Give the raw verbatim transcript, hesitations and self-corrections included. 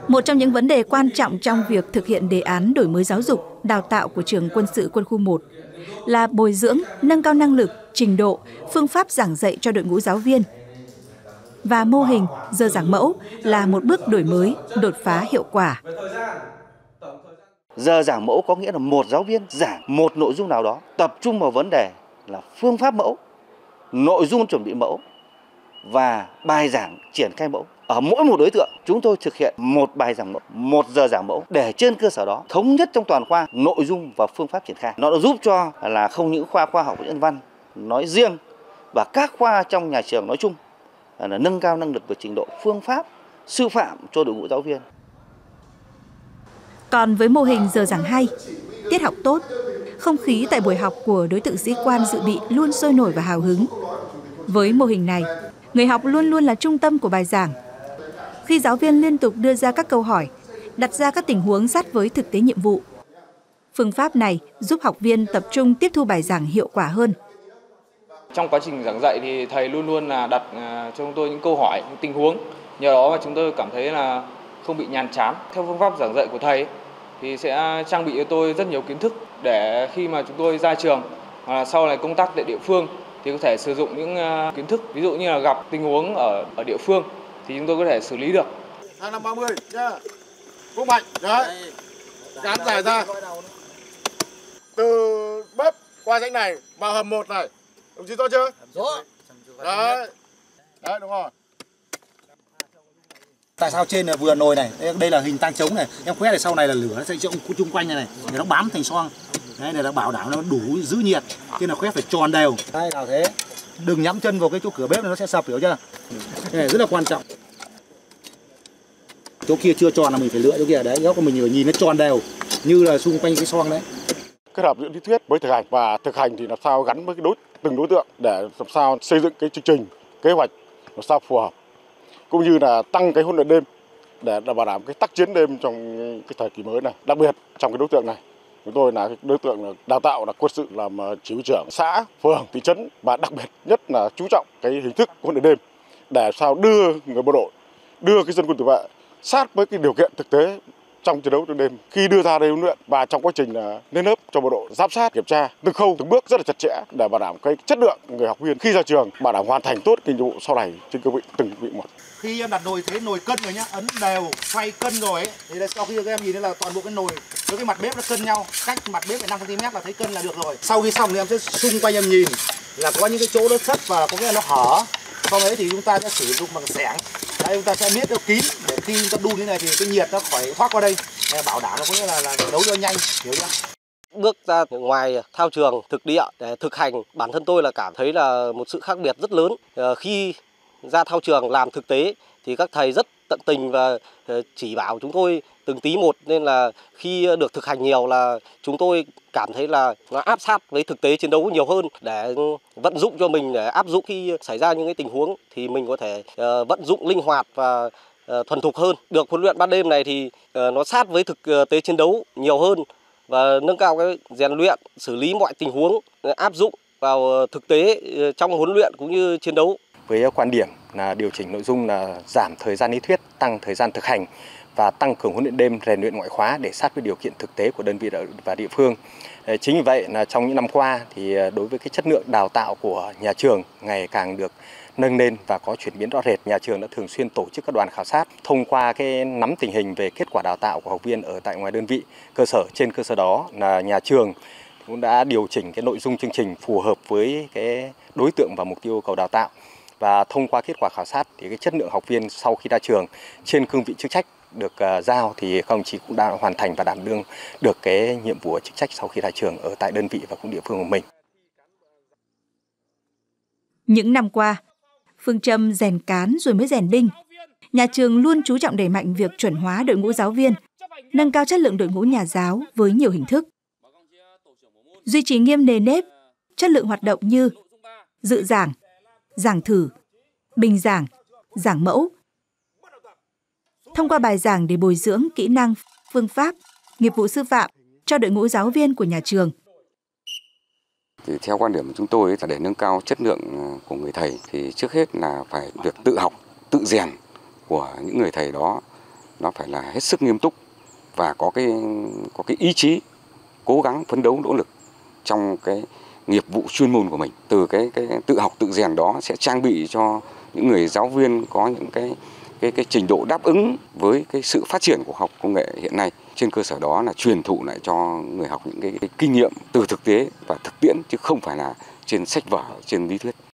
Một trong những vấn đề quan trọng trong việc thực hiện đề án đổi mới giáo dục, đào tạo của trường quân sự quân khu một là bồi dưỡng, nâng cao năng lực, trình độ, phương pháp giảng dạy cho đội ngũ giáo viên. Và mô hình giờ giảng mẫu là một bước đổi mới, đột phá hiệu quả. Giờ giảng mẫu có nghĩa là một giáo viên giảng một nội dung nào đó, tập trung vào vấn đề là phương pháp mẫu, nội dung chuẩn bị mẫu và bài giảng triển khai mẫu. Ở mỗi một đối tượng, chúng tôi thực hiện một bài giảng mẫu, một giờ giảng mẫu để trên cơ sở đó thống nhất trong toàn khoa nội dung và phương pháp triển khai. Nó đã giúp cho là không những khoa khoa học nhân văn nói riêng và các khoa trong nhà trường nói chung là nâng cao năng lực và trình độ phương pháp sư phạm cho đội ngũ giáo viên. Còn với mô hình giờ giảng hay, tiết học tốt, không khí tại buổi học của đối tượng sĩ quan dự bị luôn sôi nổi và hào hứng. Với mô hình này, người học luôn luôn là trung tâm của bài giảng. Khi giáo viên liên tục đưa ra các câu hỏi, đặt ra các tình huống sát với thực tế nhiệm vụ. Phương pháp này giúp học viên tập trung tiếp thu bài giảng hiệu quả hơn. Trong quá trình giảng dạy thì thầy luôn luôn là đặt cho chúng tôi những câu hỏi, những tình huống. Nhờ đó mà chúng tôi cảm thấy là không bị nhàm chán. Theo phương pháp giảng dạy của thầy thì sẽ trang bị cho tôi rất nhiều kiến thức để khi mà chúng tôi ra trường hoặc là sau này công tác tại địa phương thì có thể sử dụng những kiến thức, ví dụ như là gặp tình huống ở ở địa phương thì chúng tôi có thể xử lý được. Hàng năm ba mươi nhá. Vung mạnh, đấy. Dán dài ra. Từ bếp qua rãnh này vào hầm một này. Đồng chí rõ chưa? Rõ. Đấy. Đấy đúng rồi. Tại sao trên là vừa nồi này, đây là hình tang trống này, em quét này sau này là lửa nó sẽ chung quanh này này, để nó bám thành xoong. Đấy này là bảo đảm nó đủ giữ nhiệt, nên là quét phải tròn đều. Đây nào thế. Đừng nhắm chân vào cái chỗ cửa bếp này nó sẽ sập, hiểu chưa? Cái này rất là quan trọng. Chỗ kia chưa tròn là mình phải lựa chỗ kia đấy, góc của mình phải nhìn nó tròn đều như là xung quanh cái xoong đấy. Kết hợp giữa lý thuyết với thực hành và thực hành thì làm sao gắn với cái đối từng đối tượng để làm sao xây dựng cái chương trình, kế hoạch làm sao phù hợp, cũng như là tăng cái huấn luyện đêm để bảo đảm cái tác chiến đêm trong cái thời kỳ mới này. Đặc biệt trong cái đối tượng này, chúng tôi là đối tượng đào tạo là quân sự làm chỉ huy trưởng xã, phường, thị trấn và đặc biệt nhất là chú trọng cái hình thức huấn luyện đêm để sao đưa người bộ đội, đưa cái dân quân tự vệ sát với cái điều kiện thực tế trong chiến đấu trong đêm khi đưa ra đây huấn luyện và trong quá trình là lên lớp cho bộ đội giám sát kiểm tra từng khâu từng bước rất là chặt chẽ để bảo đảm cái chất lượng người học viên khi ra trường bảo đảm hoàn thành tốt cái nhiệm vụ sau này trên cương vị từng vị một. Khi em đặt nồi thế nồi cân rồi nhá, ấn đều xoay cân rồi ấy, thì là sau khi các em nhìn thấy là toàn bộ cái nồi với cái mặt bếp nó cân nhau, cách mặt bếp phải năm xăng ti mét là thấy cân là được rồi. Sau khi xong thì em sẽ xung quanh em nhìn là có những cái chỗ nó thấp và có nghĩa là nó hở. Sau đấy thì chúng ta sẽ sử dụng bằng xẻng. Đấy, chúng ta sẽ miết nó kín để khi chúng ta đun thế này thì cái nhiệt nó khỏi thoát qua đây, để bảo đảm nó có nghĩa là, là nấu cho nhanh, hiểu chưa? Bước ra ngoài thao trường thực địa để thực hành, bản thân tôi là cảm thấy là một sự khác biệt rất lớn. Khi ra thao trường làm thực tế thì các thầy rất tận tình và chỉ bảo chúng tôi từng tí một, nên là khi được thực hành nhiều là chúng tôi cảm thấy là nó áp sát với thực tế chiến đấu nhiều hơn để vận dụng cho mình, để áp dụng khi xảy ra những cái tình huống thì mình có thể vận dụng linh hoạt và thuần thục hơn. Được huấn luyện ban đêm này thì nó sát với thực tế chiến đấu nhiều hơn và nâng cao cái rèn luyện, xử lý mọi tình huống, áp dụng vào thực tế trong huấn luyện cũng như chiến đấu. Với quan điểm là điều chỉnh nội dung là giảm thời gian lý thuyết, tăng thời gian thực hành và tăng cường huấn luyện đêm, rèn luyện ngoại khóa để sát với điều kiện thực tế của đơn vị và địa phương. Chính vì vậy là trong những năm qua thì đối với cái chất lượng đào tạo của nhà trường ngày càng được nâng lên và có chuyển biến rõ rệt. Nhà trường đã thường xuyên tổ chức các đoàn khảo sát thông qua cái nắm tình hình về kết quả đào tạo của học viên ở tại ngoài đơn vị cơ sở. Trên cơ sở đó là nhà trường cũng đã điều chỉnh cái nội dung chương trình phù hợp với cái đối tượng và mục tiêu yêu cầu đào tạo. Và thông qua kết quả khảo sát thì cái chất lượng học viên sau khi ra trường trên cương vị chức trách được uh, giao thì các đồng chí cũng đã hoàn thành và đảm đương được cái nhiệm vụ chức trách sau khi ra trường ở tại đơn vị và cũng địa phương của mình. Những năm qua, phương châm rèn cán rồi mới rèn binh, nhà trường luôn chú trọng đẩy mạnh việc chuẩn hóa đội ngũ giáo viên, nâng cao chất lượng đội ngũ nhà giáo với nhiều hình thức. Duy trì nghiêm nề nếp, chất lượng hoạt động như dự giảng, giảng thử, bình giảng, giảng mẫu. Thông qua bài giảng để bồi dưỡng kỹ năng, phương pháp, nghiệp vụ sư phạm cho đội ngũ giáo viên của nhà trường. Thì theo quan điểm của chúng tôi là để nâng cao chất lượng của người thầy thì trước hết là phải việc tự học, tự rèn của những người thầy đó nó phải là hết sức nghiêm túc và có cái có cái ý chí cố gắng phấn đấu nỗ lực trong cái nghiệp vụ chuyên môn của mình. Từ cái cái tự học tự rèn đó sẽ trang bị cho những người giáo viên có những cái cái cái trình độ đáp ứng với cái sự phát triển của khoa học công nghệ hiện nay. Trên cơ sở đó là truyền thụ lại cho người học những cái, cái kinh nghiệm từ thực tế và thực tiễn chứ không phải là trên sách vở, trên lý thuyết.